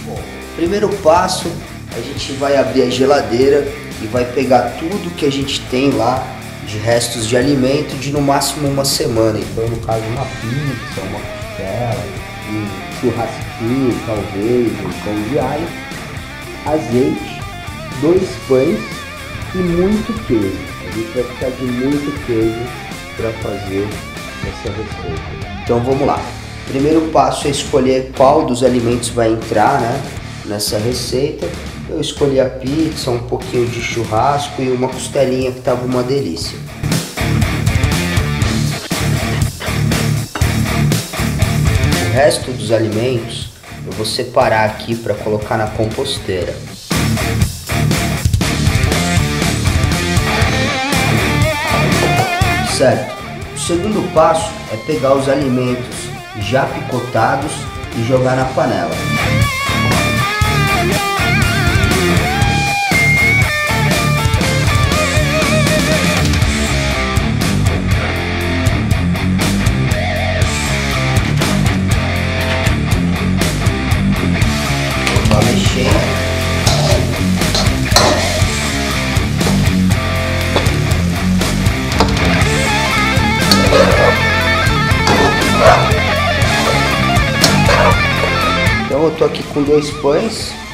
Bom, primeiro passo, a gente vai abrir a geladeira e vai pegar tudo que a gente tem lá de restos de alimento de no máximo uma semana. Então, no caso, uma pizza, uma costela, um churrasquinho, talvez, um pão de alho, azeite, 2 pães e muito queijo. A gente vai precisar de muito queijo para fazer essa receita. Então vamos lá. Primeiro passo é escolher qual dos alimentos vai entrar, né, nessa receita. Eu escolhi a pizza, um pouquinho de churrasco e uma costelinha que estava uma delícia. O resto dos alimentos eu vou separar aqui para colocar na composteira. Certo. O segundo passo é pegar os alimentos já picotados e jogar na panela. Vou mexer. Então eu tô aqui com 2 pães.